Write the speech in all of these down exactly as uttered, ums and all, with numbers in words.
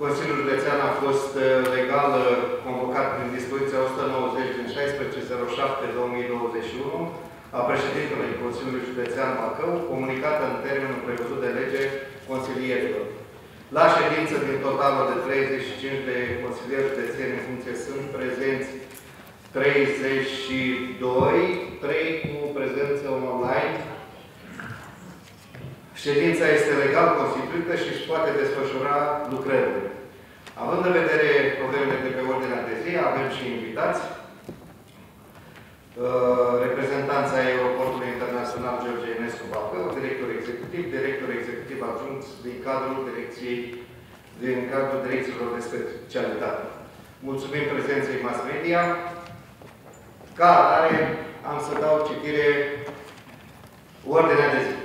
Consiliul Județean a fost legal convocat prin dispoziția o sută nouăzeci din șaisprezece zero șapte două mii douăzeci și unu a președintelui Consiliului Județean Bacău, comunicată în termenul prevăzut de lege consilierilor. La ședință, din totalul de treizeci și cinci de consilieri județeni în funcție, sunt prezenți treizeci și doi, trei cu prezență online. Ședința este legal constituită și își poate desfășura lucrările. Având în vedere problemele de pe ordinea de zi, avem și invitați. Reprezentanța Aeroportului Internațional George Enescu Bacău, director executiv, director executiv adjunct din cadrul direcției, din cadrul direcțiilor de specialitate. Mulțumim prezenței mass media. Ca atare, am să dau citire ordinea de zi.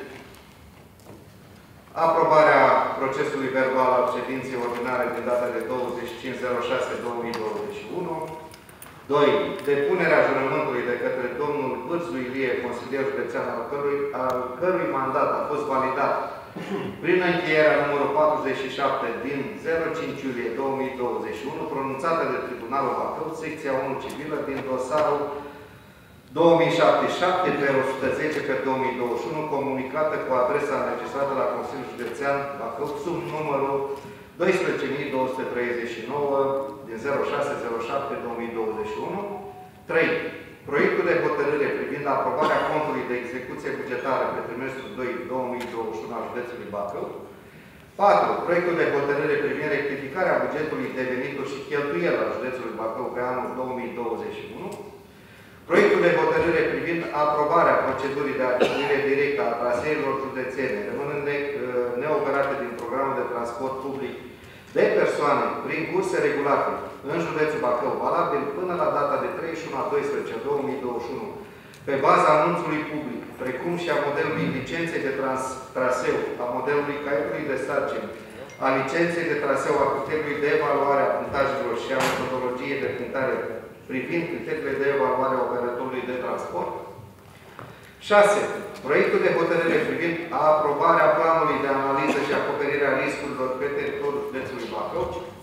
Aprobarea procesului verbal al ședinței ordinare din data de douăzeci și cinci zero șase două mii douăzeci și unu. doi. Depunerea jurământului de către domnul Bârzu Ilie, consilier județean, al cărui, al cărui mandat a fost validat prin încheierea numărul patruzeci și șapte din zero cinci iulie două mii douăzeci și unu, pronunțată de Tribunalul Bacău, secția unu civilă, din dosarul două mii șaptezeci și șapte pe o sută zece pe două mii douăzeci și unu, comunicată cu adresa înregistrată la Consiliul Județean Bacău, sub numărul doisprezece mii două sute treizeci și nouă din zero șase zero șapte două mii douăzeci și unu. trei. Proiectul de hotărâre privind aprobarea contului de execuție bugetară pe trimestrul doi două mii douăzeci și unu al județului Bacău. patru. Proiectul de hotărâre privind rectificarea bugetului de venituri și cheltuieli al județului Bacău pe anul două mii douăzeci și unu. Proiectul de hotărâre privind aprobarea procedurii de atribuire directă a traseelor județene, rămânând neoperate din programul de transport public de persoane prin curse regulate în județul Bacău, valabil până la data de treizeci și unu a doisprezece două mii douăzeci și unu, pe baza anunțului public, precum și a modelului licenței de traseu, a modelului caietului de sarcini, a licenței de traseu, a criteriului de evaluare a punctajelor și a metodologiei de punctare privind criteriile de evaluare a operatorului de transport. șase. Proiectul de hotărâre privind aprobarea planului de analiză și acoperire a riscurilor pe teritoriul județului Bacău.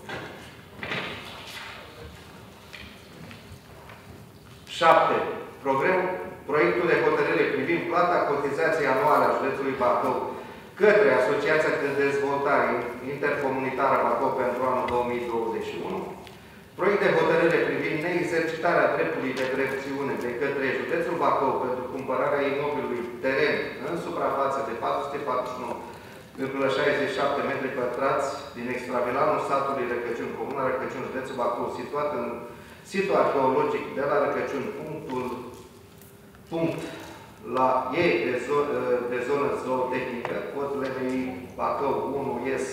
șapte. Proiectul de hotărâre privind plata cotizației anuale a județului Bacău către Asociația de Dezvoltare Intercomunitară Bacău pentru anul două mii douăzeci și unu. Proiect de hotărâre privind neexercitarea dreptului de preacțiune de către județul Bacău pentru cumpărarea imobilului teren în suprafață de patru sute patruzeci și nouă virgulă șaizeci și șapte metri pătrați din extravilanul satului Răcăciuni, comuna Răcăciuni, județul Bacău, situat în situl arheologic de la Răcăciuni, punctul punct la E de, zo de zonă zootehnică, cod L V I Bacău unu S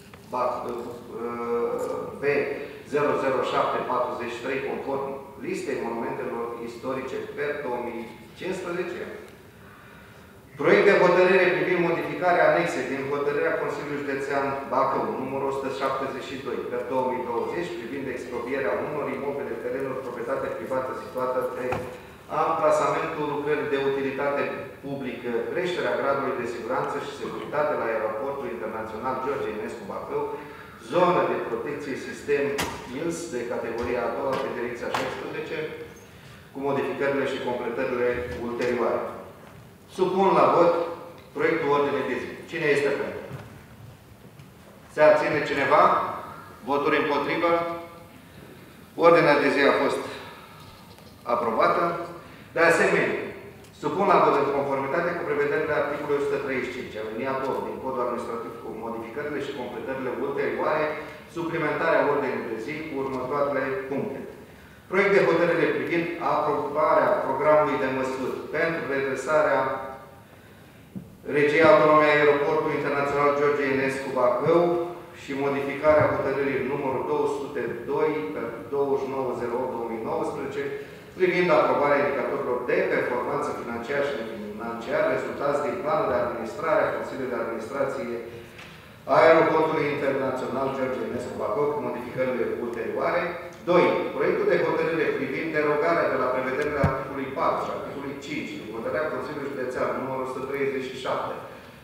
B zero zero șapte patruzeci și trei, conform listei monumentelor istorice per două mii cincisprezece. Proiect de hotărâre privind modificarea anexei din hotărârea Consiliului Județean Bacău, numărul o sută șaptezeci și doi per două mii douăzeci, privind expropierea unor imobile, terenuri, proprietate privată situată pe amplasamentul lucrării de utilitate publică, creșterea gradului de siguranță și securitate la Aeroportul Internațional George Enescu Bacău, zonă de protecție sistem I L S de categoria a doua pe direcția șaisprezece, cu modificările și completările ulterioare. Supun la vot proiectul ordinei de zi. Cine este pentru? Se abține cineva? Voturi împotrivă? Ordinea de zi a fost aprobată. De asemenea, supun la vot în conformitate cu prevederile articolului o sută treizeci și cinci, aliniatul opt din Codul Administrativ, cu modificările și completările ulterioare, suplimentarea ordinii de zi cu următoarele puncte. Proiect de hotărâre privind aprobarea programului de măsuri pentru redresarea Regiei Autonome a Aeroportului Internațional George Enescu Bacău și modificarea hotărârii numărul două sute doi pe douăzeci și nouă zero opt două mii nouăsprezece privind aprobarea indicatorilor de performanță financiară și nefinanciară rezultați din planul de administrare a Consiliului de Administrație a Aeroportului Internațional George Enescu Bacău cu modificările ulterioare. doi. Proiectul de hotărâre privind derogarea de la prevederile articolului patru și articolului cinci din hotărârea Consiliului Județean numărul o sută treizeci și șapte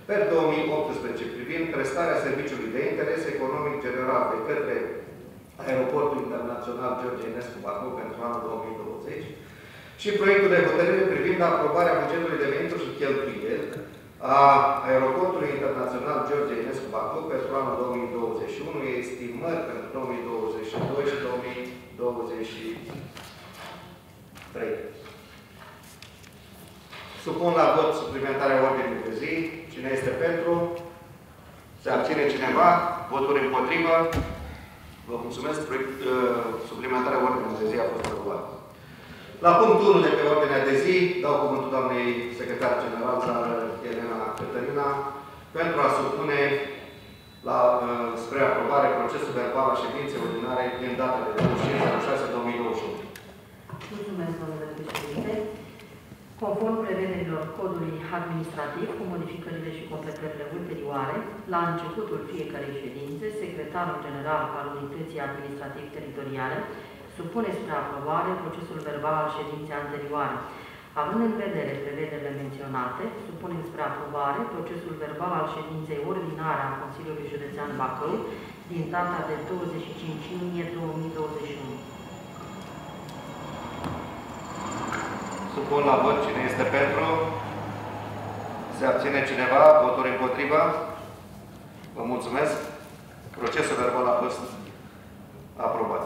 per două mii optsprezece privind prestarea serviciului de interes economic general de către Aeroportul Internațional George Enescu Bacău pentru anul două mii douăzeci și proiectul de hotărâre privind aprobarea bugetului de venituri și cheltuieli a Aeroportului Internațional George Enescu Bacău pentru anul două mii douăzeci și unu, estimări pentru două mii douăzeci și doi și două mii douăzeci și trei. Supun la vot suplimentarea ordinii de zi. Cine este pentru? Se abține cineva? Voturi împotrivă? Vă mulțumesc. Proiect, uh, suplimentarea ordinii de zi a fost aprobat. La punctul unu de pe ordinea de zi, dau cuvântul doamnei secretar general, doamna Elena Cătălina, pentru a supune la, uh, spre aprobare procesul verbal a ședinței ordinare din data de douăzeci și cinci șase două mii douăzeci și unu. Mulțumesc, domnule președinte. Conform prevederilor codului administrativ, cu modificările și completările ulterioare, la începutul fiecărei ședințe, secretarul general al Unității Administrativ-Teritoriale supune spre aprobare procesul verbal al ședinței anterioare. Având în vedere prevederile menționate, supunem spre aprobare procesul verbal al ședinței ordinare a Consiliului Județean Bacău din data de douăzeci și cinci iunie două mii douăzeci și unu. Supun la vot cine este pentru. Se abține cineva? Voturi împotriva? Vă mulțumesc. Procesul verbal a fost aprobat.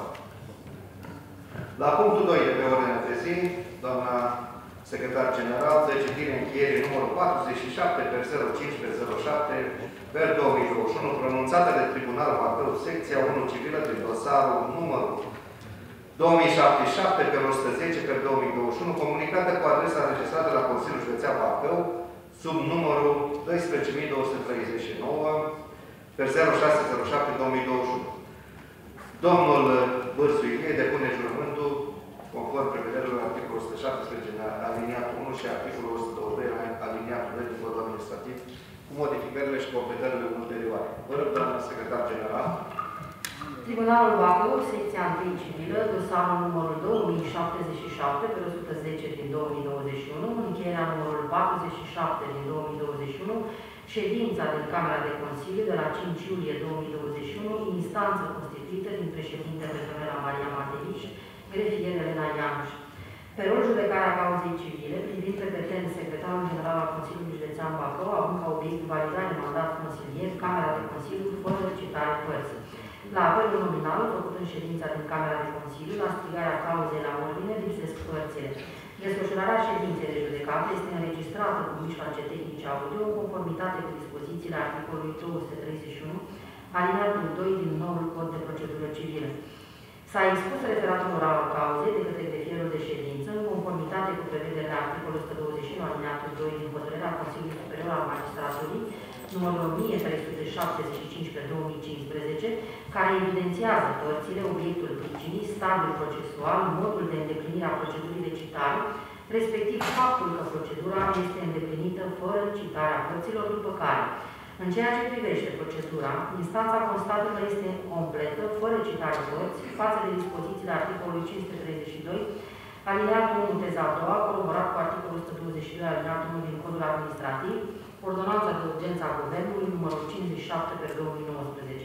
La punctul doi de pe ordinea de zi, doamna secretar general, de citire încheiere numărul patruzeci și șapte pe zero cinci pe zero șapte pe două mii douăzeci și unu, pronunțată de Tribunalul Bacău, secția unu civilă din dosarul numărul două mii șaptezeci și șapte pe o sută zece pe două mii douăzeci și unu, comunicată cu adresa înregistrată la Consiliul Județean Bacău, sub numărul doisprezece mii două sute treizeci și nouă pe zero șase zero șapte pe două mii douăzeci și unu. Domnul Bârsu Ilie depune jurământul conform prevederilor articolul o sută șaptesprezece aliniatul unu și articolul o sută douăzeci și doi aliniatul doi din Codul Administrativ, cu modificările și completările ulterioare. Vă rog, doamna secretar general. Tribunalul Bacău, secția unu civilă, dosarul numărul două mii șaptezeci și șapte pe o sută zece din două mii douăzeci și unu, încheierea numărul patruzeci și șapte din două mii douăzeci și unu, ședința din Camera de Consiliu de la cinci iulie două mii douăzeci și unu, instanță constituită din președinte Petronela Maria Matevici, grefier Elena Ianuș. Pe rol judecarea cauzei civile, privind repetent secretarul general al Consiliului Județean Bacău, având ca obiect validarea mandat consilier, Camera de Consiliu, fără citare părții. La apelul nominal, făcut în ședința din Camera de Consiliu, la strigarea cauzei la ordine, lipsesc părțile. Desfășurarea ședinței de judecată este înregistrată cu mijloace tehnice audio în conformitate cu dispozițiile articolului două sute treizeci și unu, alineatul doi din noul Cod de Procedură Civilă. S-a expus referatul oral al cauzei de către grefierul de ședință în conformitate cu prevederile articolului o sută douăzeci și unu, alineatul doi din hotărârea Consiliului Superior al Magistratului, numărul o mie trei sute șaptezeci și cinci pe două mii cincisprezece, care evidențiază părțile, obiectul pricinii, stadiul procesual, modul de îndeplinire a procedurii de citare, respectiv faptul că procedura este îndeplinită fără citarea părților, după care, în ceea ce privește procedura, instanța constată că este completă, fără citarea părți, față de dispozițiile articolului cinci sute treizeci și doi, alineatul unu, teza a doua, coroborat cu articolul o sută douăzeci și doi, alineatul unu din Codul Administrativ, Ordonanța de urgență a Guvernului, numărul cincizeci și șapte pe două mii nouăsprezece.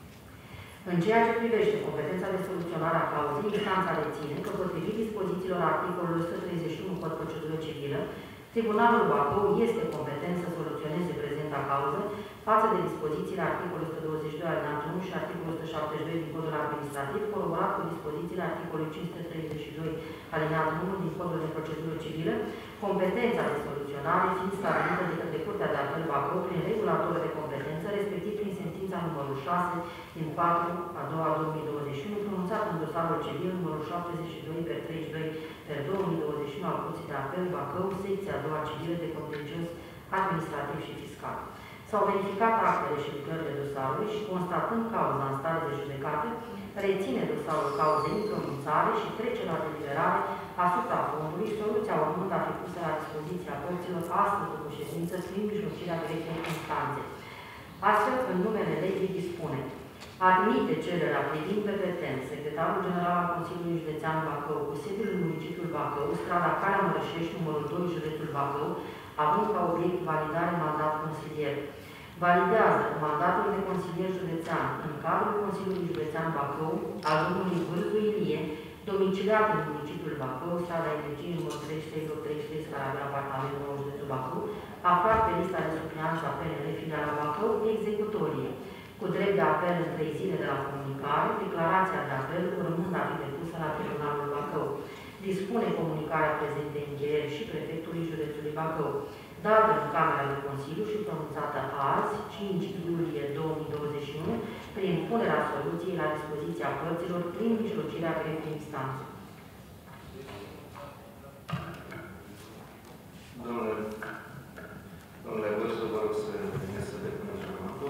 În ceea ce privește competența de soluționare a cauzei, instanța reține că, potrivit dispozițiilor articolului o sută treizeci și unu Cod Procedură Civilă, Tribunalul Bacău este competent să soluționeze prezenta cauză față de dispozițiile articolului o sută douăzeci și doi alineatul unu și articolul o sută șaptezeci și doi din Codul Administrativ, coroborat cu dispozițiile articolului cinci sute treizeci și doi alineatul unu din Codul de Procedură Civilă, competența de soluționare fiind stabilită de către Curtea de Apel Bacău prin regulator de competență, respectiv prin sentința numărul șase din patru a doua două mii douăzeci și unu, pronunțat în dosarul civil numărul șaptezeci și doi pe treizeci și doi pe două mii douăzeci și unu al Curții de Apel Bacău, secția a doua civilă de contencios administrativ și fiscal. S-au verificat actele și lucrările dosarului și, constatând cauza în stare de judecată, reține dosarul cauzei în pronunțare și trece la deliberare asupra fondului, soluția urmând a fi pusă la dispoziția părților astăzi după ședință prin mijlocirea directivei instanțe. Astfel, în numele legii dispune: admite cererea privind repetent secretarul general al Consiliului Județean Bacău cu sediul în municipiul Bacău, strada Calea Mărășești, numărul doi, județul Bacău, având ca obiect validarea mandat consilier. Validează mandatul de consilier județean în cadrul Consiliului Județean Bacău al domnului Vârzu Ilie, domiciliat în municipiul Bacău, strada Energiei, numărul treizeci și trei treizeci și trei, Scarabia, apartamentul nouă, județul Bacău, aflat pe lista de supleanță a P N L filiala Bacău, executorie, cu drept de apel în trei zile de la comunicare, declarația de apel urmând a fi depusă la Tribunalul Bacău. Dispune comunicarea prezentei încheieri și prefectului județului Bacău, dată în Camera de Consiliu și pronunțată azi, cinci iulie două mii douăzeci și unu, prin punerea soluției la dispoziția părților prin mijlocirea primei instanțe. Domnule, domnule Vârzu, vă rog să veniți să depuneți jurământul.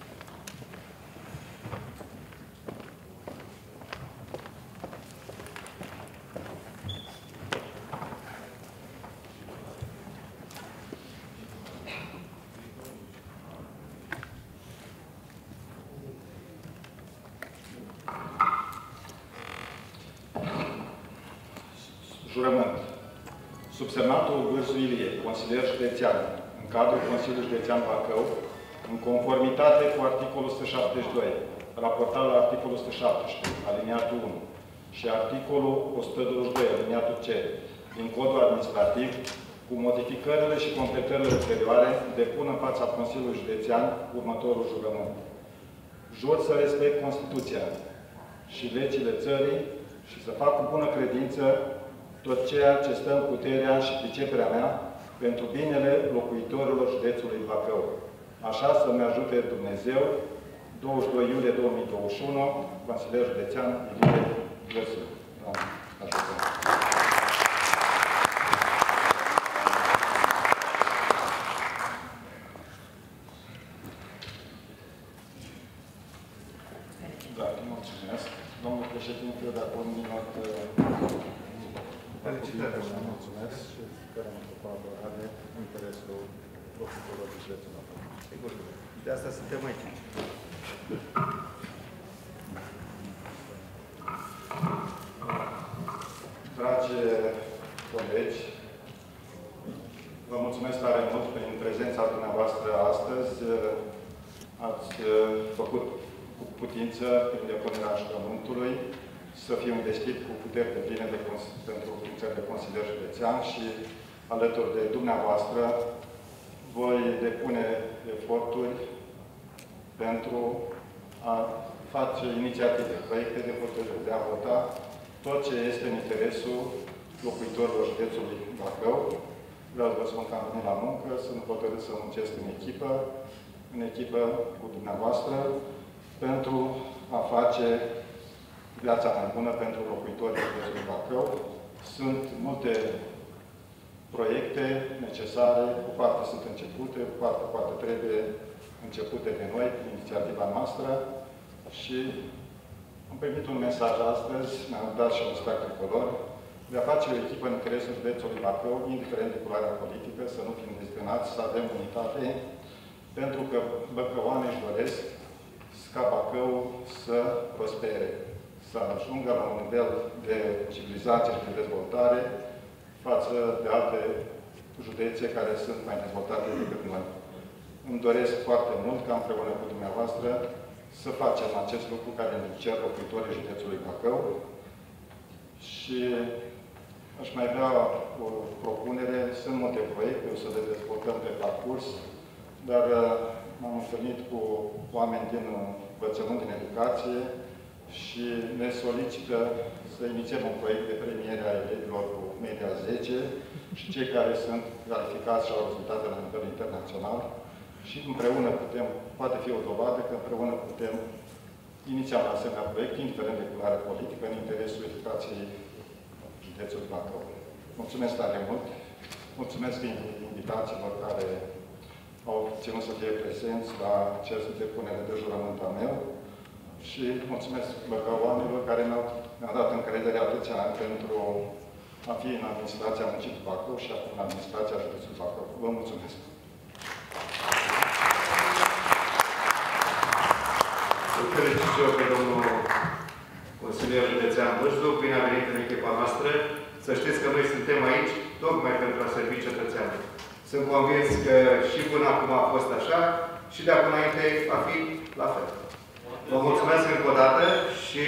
Jurământ. Subsemnatul Vârzu Ilie, consilier județean, în cadrul Consiliului Județean Bacău, în conformitate cu articolul o sută șaptezeci și doi, raportat la articolul o sută șaptesprezece, aliniatul unu, și articolul o sută douăzeci și doi, aliniatul C, din Codul Administrativ, cu modificările și completările ulterioare, depun în fața Consiliului Județean următorul jurământ. Jur să respect Constituția și legile țării și să fac cu bună credință tot ceea ce stă în puterea și priceperea mea pentru binele locuitorilor județului Bacău. Așa să-mi ajute Dumnezeu. douăzeci și doi iulie două mii douăzeci și unu, consilier județean Ilie Vârzu. Doamne, ajută! Da, mulțumesc. Domnul președinte, dacă un minut... Felicitări. Mulțumesc și sperăm cu colaborare în interesul locuitorilor județului Bacău. Sigur, de asta suntem aici. Dragi colegi, vă mulțumesc tare mult prin prezența dumneavoastră astăzi. Ați făcut cu putință, prin depunerea jurământului, să fiu investit cu puteri de pline de pentru funcția de consilier județean și alături de dumneavoastră voi depune eforturi pentru a face inițiative, proiecte de hotărâre, de a vota tot ce este în interesul locuitorilor județului Bacău. Vreau să vă spun că am venit la muncă, sunt hotărât să muncesc în echipă, în echipă cu dumneavoastră, pentru a face viața mai bună pentru locuitorii județului Bacău. Sunt multe proiecte necesare, cu parte sunt începute, cu parte poate trebuie începute de noi, prin inițiativa noastră. Și am primit un mesaj astăzi, mi-am dat și un stac tricolor, de a face o echipă în interesul județului Bacău, indiferent de culoarea politică, să nu fim dezbinați, să avem unitate, pentru că băcăoane își doresc ca Bacău să prospere, să ajungă la un nivel de civilizație și de dezvoltare față de alte județe care sunt mai dezvoltate decât noi. Îmi doresc foarte mult ca împreună cu dumneavoastră să facem acest lucru care ne cer locuitorii județului Bacău. Și aș mai avea o propunere. Sunt multe proiecte, o să le dezvoltăm pe parcurs, dar m-am întâlnit cu oameni din învățământ, din educație și ne solicită să inițiem un proiect de premiere a elevilor cu media zece și cei care sunt calificați și au rezultate la nivel internațional. Și împreună putem, poate fi o dovadă că împreună putem iniția un asemenea proiect, indiferent de culoare politică, în interesul educației județului Bacău. Mulțumesc tare mult! Mulțumesc invitațiilor care au ținut să fie prezenți la acest depunere de jurământ al meu și mulțumesc băcăoanelor care mi-au dat încredere atâția ani pentru a fi în administrația municipiului Bacău și acum în administrația județului Bacău. Vă mulțumesc! Îl felicit și eu pe domnul consilier județean Vârzu, bine a venit în echipa noastră. Să știți că noi suntem aici tocmai pentru a servi cetățeanul. Sunt convins că și până acum a fost așa și de acum înainte va fi la fel. Vă mulțumesc încă o dată și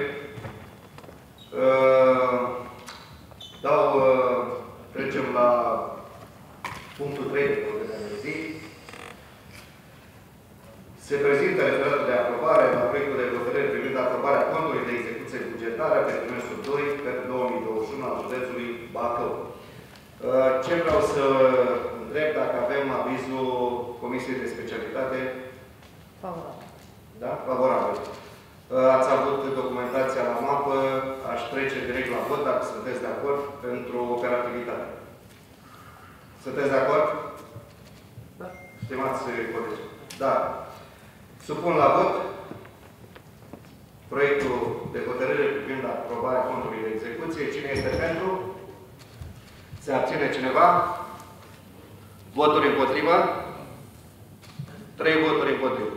uh, dau, uh, trecem la punctul trei de ordinea de zi. Se prezintă referatul de aprobare la proiectul de hotărâre privind aprobarea contului de execuție bugetară pe trimestrul doi pe două mii douăzeci și unu al județului Bacău. Ce vreau să întreb dacă avem avizul Comisiei de Specialitate? Favorabil. Da? Favorabil. Ați avut documentația la mapă, aș trece direct la vot, dacă sunteți de acord, pentru operativitate. Sunteți de acord? Da. Stimați colegi. Da. Supun la vot proiectul de hotărâre privind aprobarea contului de execuție. Cine este pentru? Se abține cineva? Voturi împotriva? Trei voturi împotriva.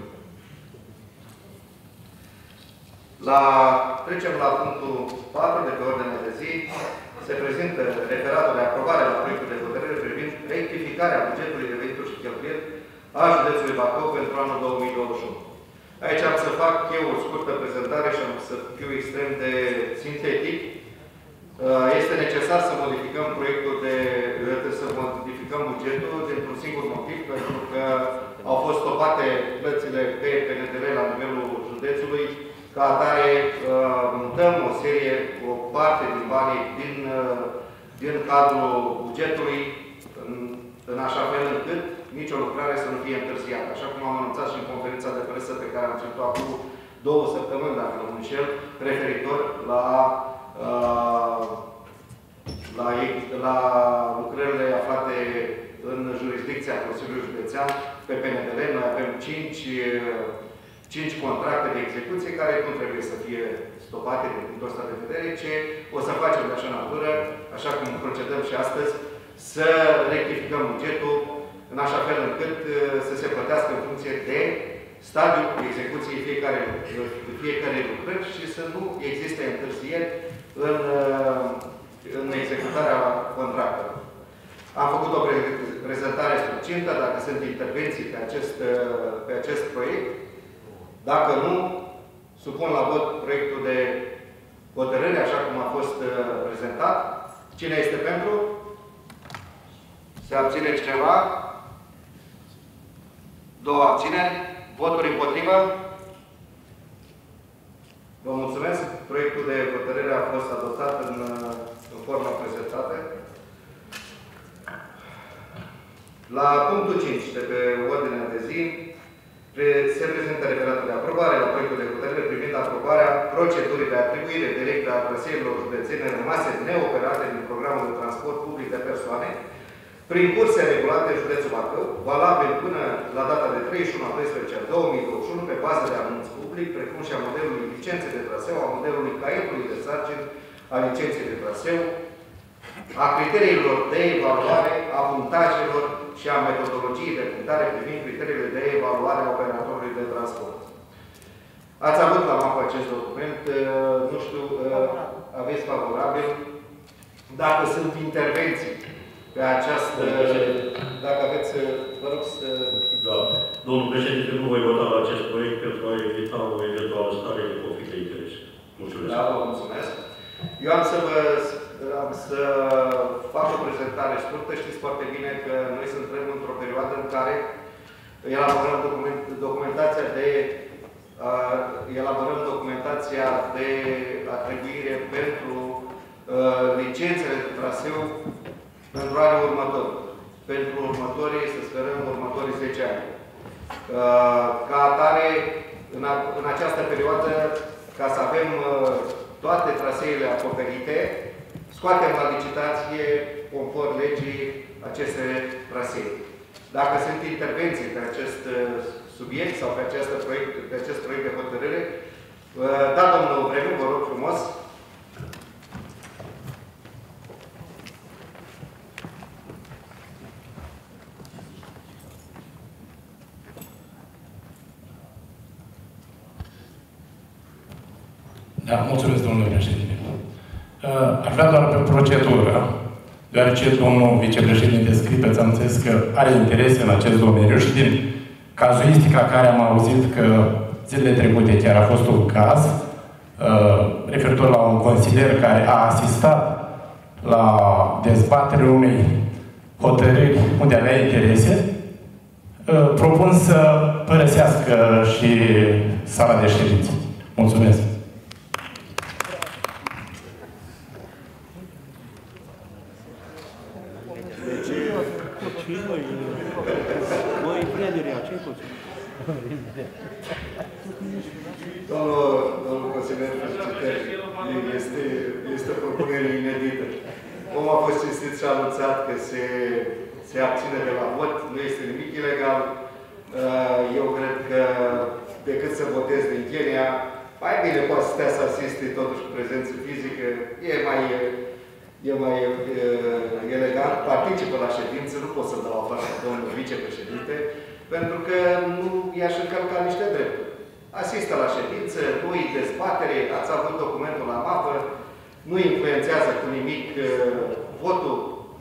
La, trecem la punctul patru de pe ordinea de zi. Se prezintă referatul de aprobare la proiectul de hotărâre privind rectificarea bugetului de venituri și cheltuieli a județului Bacău pentru anul două mii douăzeci și unu. Aici am să fac eu o scurtă prezentare și am să fiu extrem de sintetic. Este necesar să modificăm proiectul de, să modificăm bugetul dintr-un singur motiv, pentru că au fost stopate plățile pe P N D L la nivelul județului. Ca atare, mutăm o serie, o parte din banii din, din cadrul bugetului, în, în așa fel încât nicio lucrare să nu fie întârziată. Așa cum am anunțat și în conferința de presă pe care am ținut-o acum două săptămâni, dacă nu mă înșel, referitor la, la, la lucrările aflate în jurisdicția Consiliului Județean pe P N D L. Noi avem cinci cinci contracte de execuție care nu trebuie să fie stopate din punctul ăsta de vedere, ce o să facem de așa natură, așa cum procedăm și astăzi, să rectificăm bugetul în așa fel încât să se plătească în funcție de stadiul execuției fiecare, fiecare lucrări și să nu existe întârzieri în, în executarea contractelor. Am făcut o prezentare succintă, dacă sunt intervenții pe acest, pe acest proiect. Dacă nu, supun la vot proiectul de hotărâre, așa cum a fost prezentat. Cine este pentru? Se abține cineva? Două abțineri. Voturi împotrivă? Vă mulțumesc. Proiectul de hotărâre a fost adoptat în, în forma prezentată. La punctul cinci de pe ordinea de zi, se prezintă referatul de aprobare la proiectul de hotărâre privind aprobarea procedurii de atribuire directă a traseelor județene rămase neoperate din programul de transport public de persoane prin curse regulate în județul Bacău, valabil până la data de treizeci și unu a doisprezece două mii douăzeci și unu pe bază de anunț public, precum și a modelului licențe de traseu, a modelului caietului de sarcini, a licenței de traseu, a criteriilor de evaluare, a punctajelor și a metodologiei de punctare privind criteriile de evaluare a operatorului de transport. Ați avut la mapă acest document, nu știu, aveți favorabil. Dacă sunt intervenții pe această... Dacă aveți, vă rog să... Da. Domnul președinte, nu voi vota la acest proiect pentru a evita o eventuală stare de conflict de interes. Mulțumesc. Da, vă mulțumesc. Eu am să vă... Am să fac o prezentare scurtă. Știți foarte bine că noi suntem într-o perioadă în care elaborăm document, documentația de uh, elaborăm documentația de atribuire pentru uh, licențele de traseu pentru anii următori. Pentru următorii, să sperăm, următorii zece ani. Uh, ca atare, în, a, în această perioadă, ca să avem uh, toate traseele acoperite, scoatem la licitație, conform legii, aceste trasee. Dacă sunt intervenții pe acest subiect sau pe acest proiect, pe acest proiect de hotărâre, da, domnul Vremiu, vă rog frumos. Da, mulțumesc, domnule președinte. Aș vrea doar pe procedură deoarece domnul vicepreședinte Scripeț am înțeles că are interese în acest domeniu și din cazuistica care am auzit că zilele trecute chiar a fost un caz uh, referitor la un consilier care a asistat la dezbaterea unei hotărâri unde avea interese, uh, propun să părăsească și sala de ședință. Mulțumesc! Domnul, domnul consilier, este, este o propunere inedită. Omul a fost cinstit și anunțat că se, se abține de la vot, nu este nimic ilegal. Eu cred că decât să votez din Kenya, mai bine poate să stea să asiste totuși cu prezență fizică, e mai, e mai e elegant, participă la ședință, nu pot să-l dau afară domnul vicepreședinte, pentru că nu i-aș încălca niște drepturi. Asistă la ședință, nu-i dezbatere, ați avut documentul la mapă, nu influențează cu nimic uh, votul.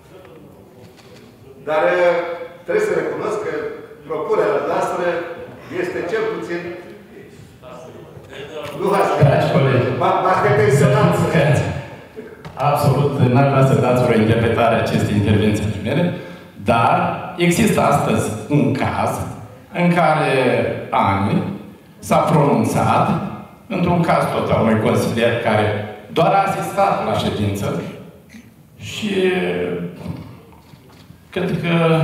Dar uh, trebuie să recunosc că propunerea noastră este cel puțin... Nu v-ați detenționat. Absolut, n-ar vrea să dați o interpretare a acestei intervenții mele, dar există astăzi un caz în care Ani s-a pronunțat într-un caz tot al unui consilier care doar a asistat la ședință și cred că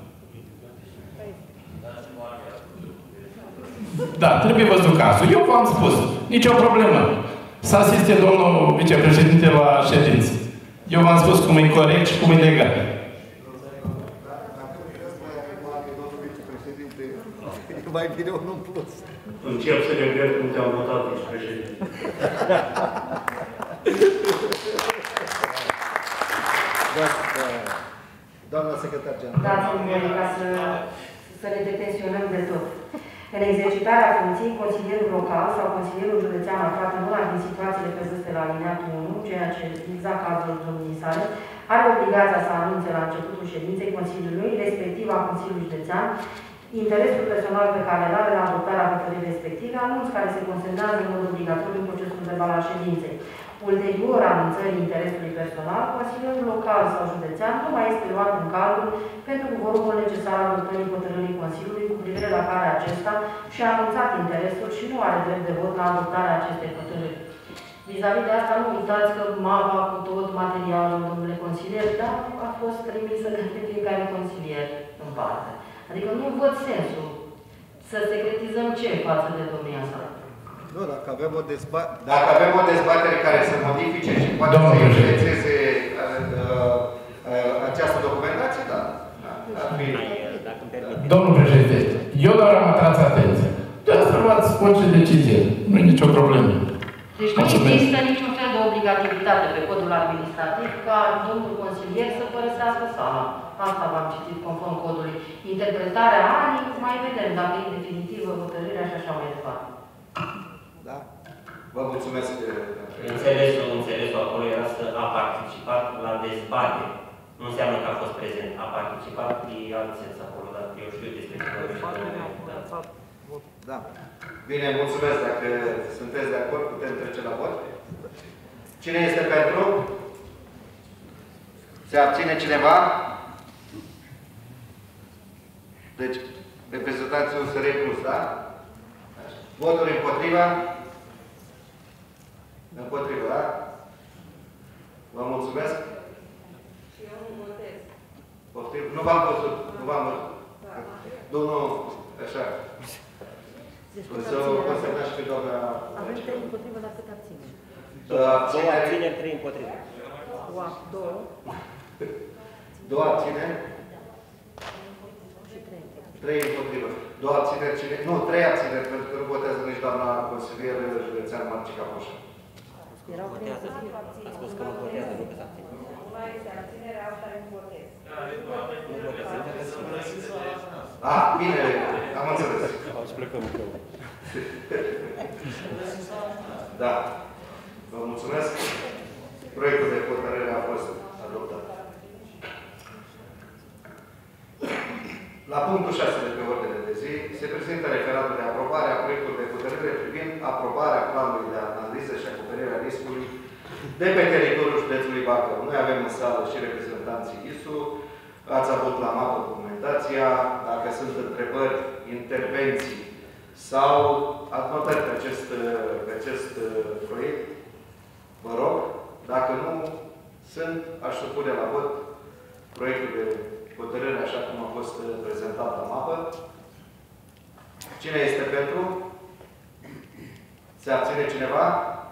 da, trebuie văzut cazul. Eu v-am spus, nicio problemă. Să asiste domnul vicepreședinte la ședință. Eu v-am spus cum e corect și cum e legal. Mai bine unul în plus. Încep să regret cum te-am votat vicepreședinte. Doamna secretar general. Dați-mi ca să, să ne detenționăm de tot. În exercitarea funcției, consilierul local sau consilierul județean aflat în una din situațiile prevăzute la alineatul unu, ceea ce exact cazul domnului sale, are obligația să anunțe la începutul ședinței Consiliului, respectiv a Consiliului Județean, interesul personal pe care îl are la adoptarea hotărârii respective, anunț care se concentrează în mod obligatoriu în procesul verbal al ședinței. Ulterior anunțării interesului personal, Consiliul Local sau Județean nu mai este luat în calcul pentru cuvorumul necesar al adoptării hotărârii Consiliului cu privire la care acesta și-a anunțat interesul și nu are drept de vot la adoptarea acestei hotărâri. Vis-a-vis de asta, nu uitați că mapa cu tot materialul, domnule consilier, dar a fost trimisă de fiecare consilier în parte. Adică nu văd sensul să secretizăm ce față de domnia sa. Nu, dacă avem o dezbatere, dacă avem o dezbatere care să modifice și poate să influențeze această documentație, da. Domnul președinte, eu doar am atras atenția. De asta luați orice decizie. Nu e nicio problemă. Deci nu există niciun fel de obligativitate pe codul administrativ ca domnul consilier să părăsească sala. Asta v-am citit conform codului. Interpretarea anii, mai vedem dacă e definitivă hotărârea și așa mai departe. Da? Vă mulțumesc. Înțelesul, înțelesul acolo era să a participat la dezbatere. Nu înseamnă că a fost prezent. A participat, e alt sens acolo, dar eu știu despre ce vorbește. Da. Bine, mulțumesc. Dacă sunteți de acord, putem trece la vot. Cine este pentru? Se abține cineva? Deci, reprezentanții U S R Plus, da? Voturi împotriva? Împotriva, da? Vă mulțumesc. Și eu nu votez. Poftim? Nu v-am văzut. Nu v-am văzut. Domnul, așa. Să o consemna și pe doamna... Avem trei împotrivă, dar cât abține? Două abțineri, trei împotrivă. Două. Două abțineri? Și trei. Trei împotrivă. Două abțineri, cine? Nu, trei abțineri, pentru că nu votează nici doamna consilier județean Marcica Poșa. Erau trei împotrivă. A spus că nu votează, nu că s-a abține. Una este abținerea, alta nu votez. Ah, bine, am înțeles. Să plecăm împreună. Da. Vă mulțumesc. Proiectul de hotărâre a fost adoptat. La punctul șase de pe ordine de zi, se prezintă referatul de aprobare a proiectului de hotărâre privind aprobarea planului de analiză și acoperire a riscului de pe teritoriul județului Bacău. Noi avem în sală și reprezentanții I S U, ați avut la mapă documentația, dacă sunt întrebări, intervenții sau adnotări pe acest, pe acest proiect, vă rog, dacă nu sunt, aș supune la vot proiectul de hotărâre așa cum a fost prezentat la mapă. Cine este pentru? Se abține cineva?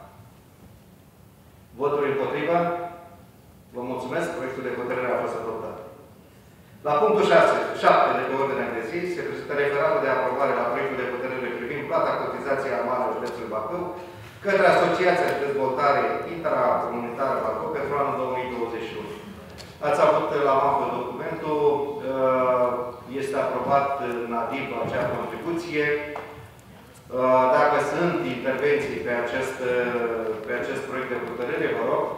Voturi împotrivă? Vă mulțumesc. Proiectul de hotărâre a fost adoptat. La punctul șapte de pe ordinea de zi se prezintă referatul de aprobare la proiectul de hotărâre privind plata cotizației anuale a județului Bacău către Asociația de Dezvoltare Intracomunitară Bacău pentru anul două mii douăzeci și unu. Ați avut la mapă documentul, este aprobat în adib acea contribuție. Dacă sunt intervenții pe acest, pe acest proiect de hotărâre, vă rog.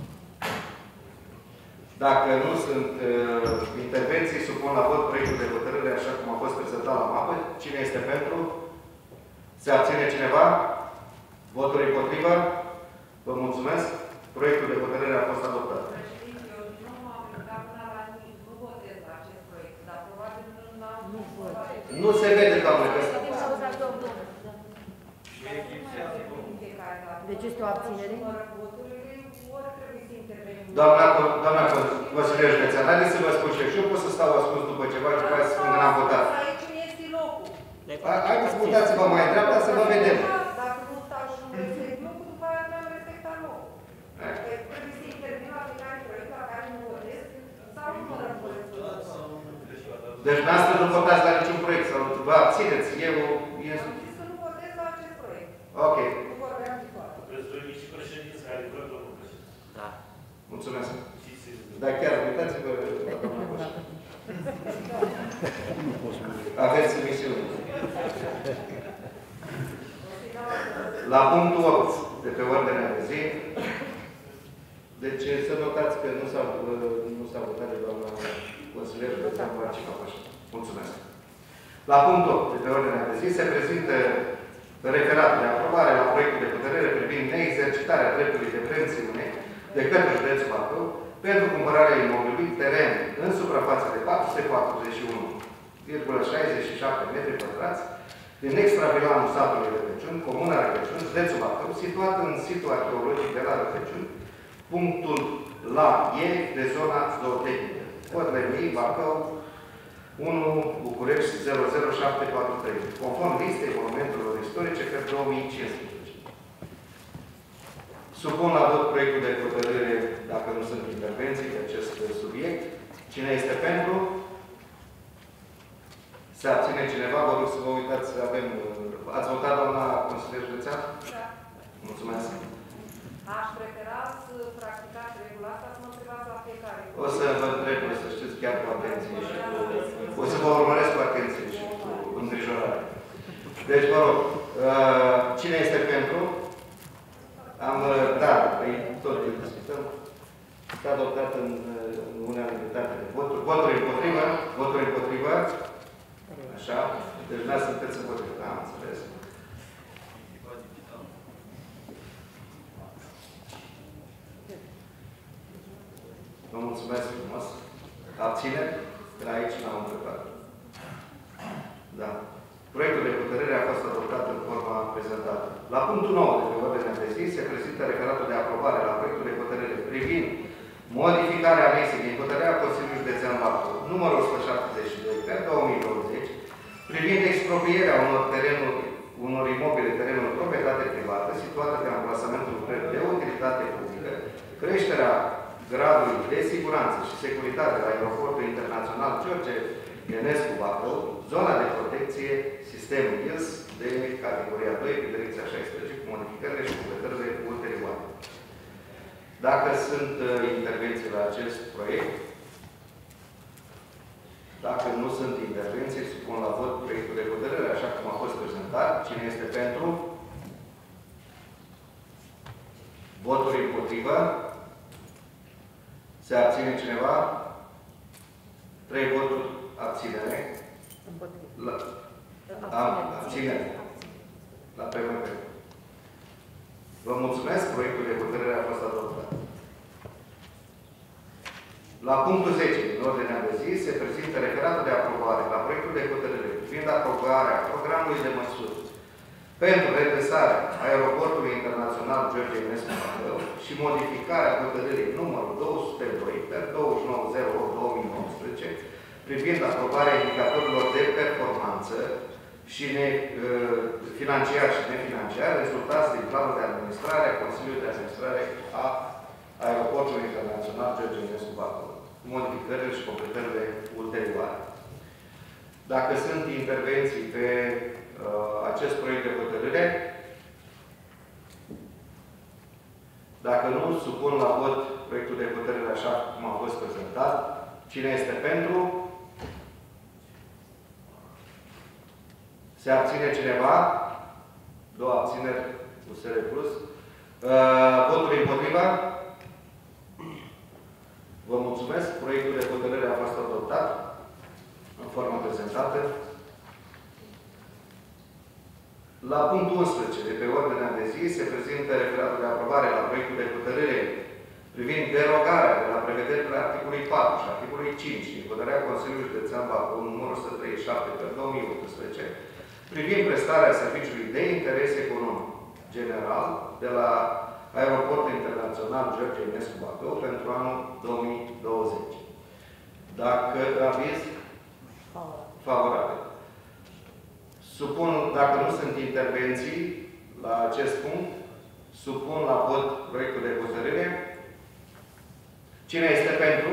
Dacă nu sunt intervenții, supun la vot proiectul de hotărâre așa cum a fost prezentat la mapă. Cine este pentru? Se abține cineva? Voturi împotrivă? Vă mulțumesc. Proiectul de hotărâre a fost adoptat. Nu se vede, doamne, că... Deci este o abținere? Doamna, doamna consilier județean, haideți să vă spun și eu. Și eu pot să stau ascuns după ceva și după aceea să spun că n-am votat. Aici nu este locul. Haideți, mutați-vă mai dreapta să vă vedem. Dacă nu stau și nu respect locul, după aia nu am respectat locul. Trebuie să intervin la fiecare proiect la care nu votez sau nu mă rămânesc. Deci noastră nu votați la niciun proiect sau vă abțineți. Eu... Am zis să nu votez la acest proiect. Ok. Nu vorbeam de toate. Prețuim și președinți care vreau, domnul președinte. Da. Mulțumesc. Dar chiar uitați-vă la domnul Coș. Aveți misiune. La punctul opt de pe ordinea de zi. Deci să notați că nu s-a nu s-a votat de doamna consilier județean Marcina Pașa. Mulțumesc. La punctul opt de pe ordinea de zi se prezintă referat de aprobare la proiectul de hotărâre privind neexercitarea dreptului de prevențiune de către județul Bacău pentru cumpărarea imobilului teren în suprafață de patru sute patruzeci și unu virgulă șaizeci și șapte metri pătrați din extravilanul satului Răpăciun, comuna Răpăciun, județul Bacău, situat în situl arheologic de la Răpăciun, punctul la E de zona zootehnică. Codlemii, Bacău, unu București zero zero șapte patru trei, conform listei monumentelor istorice pe două mii cincisprezece. Supun la vot proiectul de hotărâre, dacă nu sunt intervenții pe acest subiect. Cine este pentru? Se abține cineva? Vă rog să vă uitați, avem... Ați votat, doamna consilier județean? Da. Mulțumesc. Aș prefera să practicați regula asta, să mă întrebați la fiecare. O să vă întreb, să știți chiar cu atenție și cu... O să vă urmăresc cu atenție și cu îngrijorare. Deci, vă rog, cine este pentru? Am, da, păi tot îl discutăm. S-a adoptat în, în unanimitate de voturi. Voturi împotrivă? Voturi împotrivă? Așa? Deci nu sunteți împotrivă. Da, am înțeles. Vă mulțumesc frumos. Abține? De aici n-am întrebat. Da. Proiectul de hotărâre a fost adoptat în forma prezentată. La punctul nouă de pe ordinea de zi se prezintă referatul de aprobare la proiectul de hotărâre privind modificarea anexei din hotărârea Consiliului Județean Bacău, numărul o sută șaptezeci și doi pe două mii douăzeci, privind exproprierea unor terenuri, unor imobile terenuri proprietate privată situate pe amplasamentul de utilitate publică, creșterea gradului de siguranță și securitate la aeroportul internațional George Enescu Bacău, zona de protecție, sistemul I S de categoria doi, pe direcția șaisprezece, cu modificările și completările ulterioare. Dacă sunt uh, intervenții la acest proiect, dacă nu sunt intervenții, supun la vot proiectul de hotărâre, așa cum a fost prezentat. Cine este pentru? Voturi împotrivă? Se abține cineva? Trei voturi abținere. Împotriva. La, abținere. La P M P. Vă mulțumesc, proiectul de hotărâre a fost adoptat. La punctul zece, din ordinea de zi, se prezintă referatul de aprobare la proiectul de hotărâre privind aprobarea programului de măsuri pentru redresarea aeroportului internațional George Eminescu Bacău și modificarea hotărârii numărul două sute doi pe douăzeci și nouă zero opt două mii nouăsprezece privind aprobarea indicatorilor de performanță și ne, financiar și nefinanciar rezultați din planul de administrare a Consiliului de Administrare a Aeroportului Internațional George Eminescu Bacău, cu modificările și completările ulterioare. Dacă sunt intervenții pe uh, acest proiect de hotărâre, dacă nu, supun la vot proiectul de hotărâre așa cum a fost prezentat. Cine este pentru? Se abține cineva? Două abțineri, U S R Plus. Uh, voturi împotriva? Vă mulțumesc. Proiectul de hotărâre a fost adoptat în formă prezentată. La punctul unsprezece de pe ordinea de zi se prezintă referatul de aprobare la proiectul de hotărâre privind derogarea de la prevederile articolului patru și articolului cinci din hotărârea Consiliului Județean Bacău numărul o sută treizeci și șapte pe două mii optsprezece privind prestarea serviciului de interes economic general de la Aeroportul Internațional George Eminescu Bacău pentru anul două mii douăzeci. Dacă aviz favorabil. Supun, dacă nu sunt intervenții la acest punct, supun la vot proiectul de hotărâre. Cine este pentru?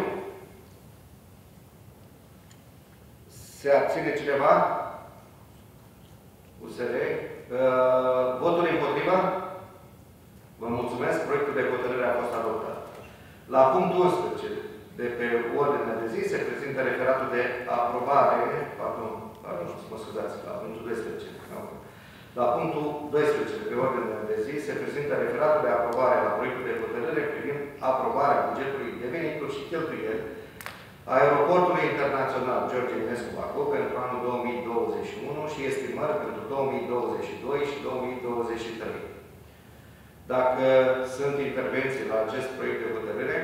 Se abține cineva? U S R. Uh, voturi împotriva? Vă mulțumesc. Proiectul de hotărâre a fost adoptat. La punctul unsprezece de pe ordinea de zi se prezintă referatul de aprobare, pardon, pardon, mă scuzați, la punctul doisprezece. La punctul doisprezece de pe ordinea de zi se prezintă referatul de aprobare la proiectul de hotărâre privind aprobarea bugetului de venituri și cheltuieli a Aeroportului Internațional George Eminescu Bacău pentru anul două mii douăzeci și unu și estimări pentru două mii douăzeci și doi și două mii douăzeci și trei. Dacă sunt intervenții la acest proiect de hotărâre,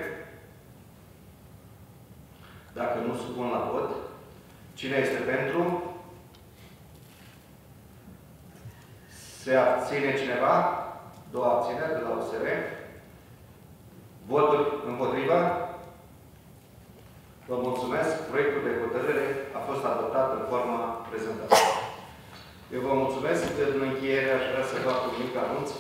dacă nu, supun la vot. Cine este pentru? Se abține cineva? Două abțineri de la U S R. Voturi împotriva? Vă mulțumesc. Proiectul de hotărâre a fost adoptat în forma prezentată. Eu vă mulțumesc. În încheiere aș vrea să fac un mic anunț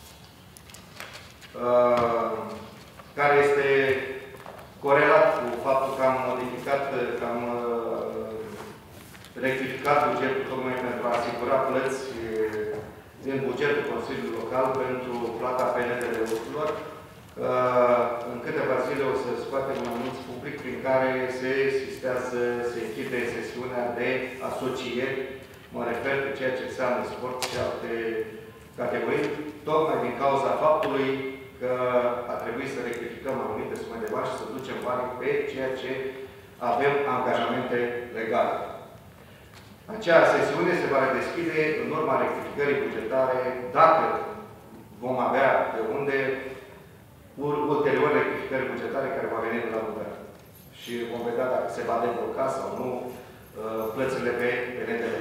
uh, care este corelat cu faptul că am modificat, că am uh, rectificat bugetul tocmai pentru a asigura plăți din bugetul Consiliului Local pentru plata P N D-urilor. Uh, în câteva zile o să scoatem un anunț public prin care se sistează, se închide sesiunea de asocieri, mă refer pe ceea ce înseamnă sport și alte categorii, tocmai din cauza faptului că a trebuit să rectificăm anumite sume de bani și să ducem banii pe ceea ce avem angajamente legale. Acea sesiune se va deschide în urma rectificării bugetare, dacă vom avea de unde, ulterior rectificări bugetare care va veni de la guvern. Și vom vedea dacă se va debloca sau nu plățile pe P N D L.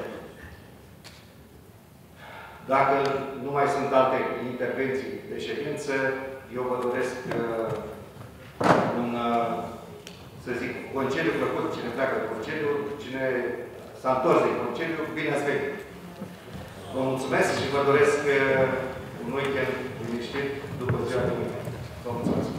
Dacă nu mai sunt alte intervenții de ședință, eu vă doresc uh, un, uh, să zic, concediu plăcut. Cine pleacă de concediu, cine s-a întors din concediu, bine ați venit. Vă mulțumesc și vă doresc uh, un weekend liniștit după ziua de mâine. Vă mulțumesc.